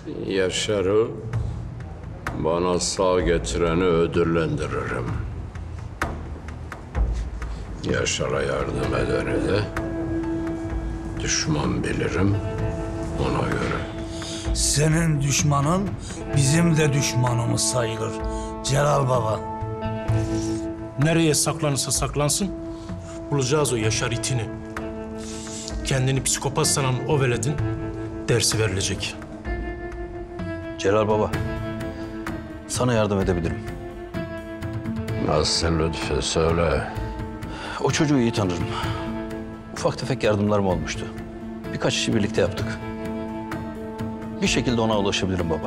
Yaşar'ı bana sağ getireni ödüllendiririm. Yaşar'a yardım edeni de düşman bilirim ona göre. Senin düşmanın bizim de düşmanımız sayılır Celal Baba. Nereye saklanırsa saklansın, bulacağız o Yaşar itini. Kendini psikopat sanan o veledin dersi verilecek. Celal Baba, sana yardım edebilirim. Nasıl lütfü söyle. O çocuğu iyi tanırım. Ufak tefek yardımlarım olmuştu. Birkaç işi birlikte yaptık. Bir şekilde ona ulaşabilirim baba.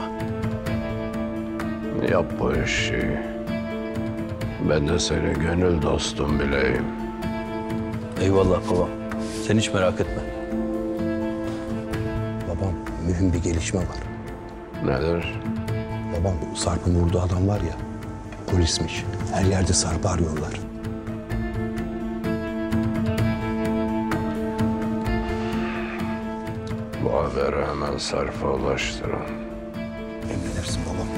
Yap bu işi. Ben de seni gönül dostum bileyim. Eyvallah babam. Sen hiç merak etme. Babam, mühim bir gelişme var. Nedir? Babam, Sarp'ın vurduğu adam var ya, polismiş. Her yerde Sarp'ı arıyorlar. Bu haberi hemen Sarp'a ulaştırın. Emredersin babam.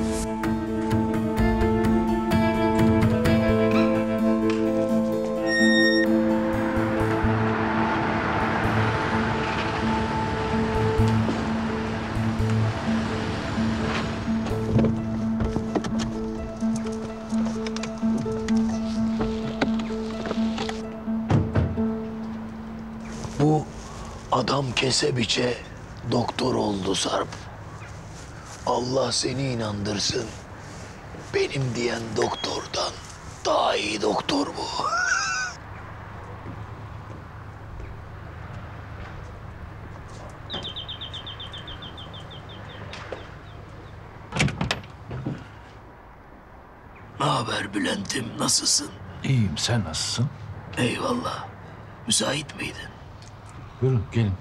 Bu adam kese biçe doktor oldu Sarp. Allah seni inandırsın. Benim diyen doktordan daha iyi doktor bu. Ne haber Bülent'im, nasılsın? İyiyim, sen nasılsın? Eyvallah. Müsait miydin? Buyurun, gelin.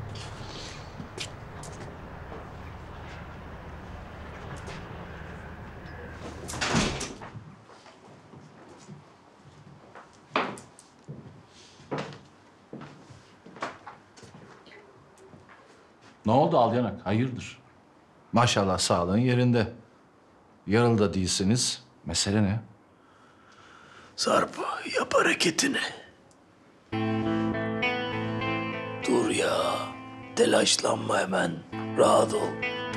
Ne oldu Alyanak? Hayırdır? Maşallah sağlığın yerinde. Yaralı da değilsiniz. Mesele ne? Sarp, yap hareketini. Dur ya, telaşlanma hemen. Rahat ol.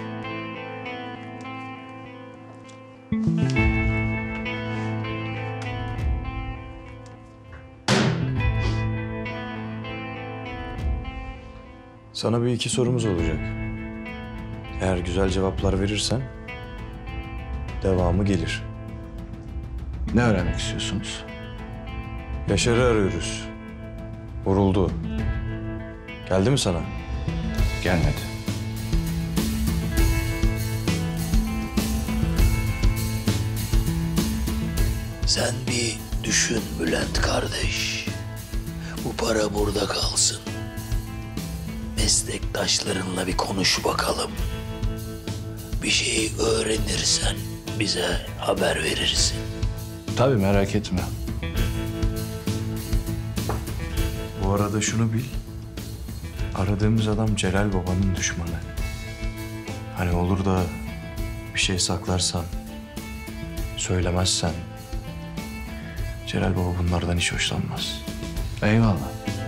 Sana bir iki sorumuz olacak. Eğer güzel cevaplar verirsen devamı gelir. Ne öğrenmek istiyorsunuz? Yaşar'ı arıyoruz. Vuruldu. Geldi mi sana? Gelmedi. Sen bir düşün Bülent kardeş. Bu para burada kalsın. Meslektaşlarınla bir konuş bakalım. Bir şey öğrenirsen bize haber verirsin. Tabii merak etme. Bu arada şunu bil. Aradığımız adam Celal Baba'nın düşmanı. Hani olur da bir şey saklarsan, söylemezsen... Celal Baba bunlardan hiç hoşlanmaz. Eyvallah.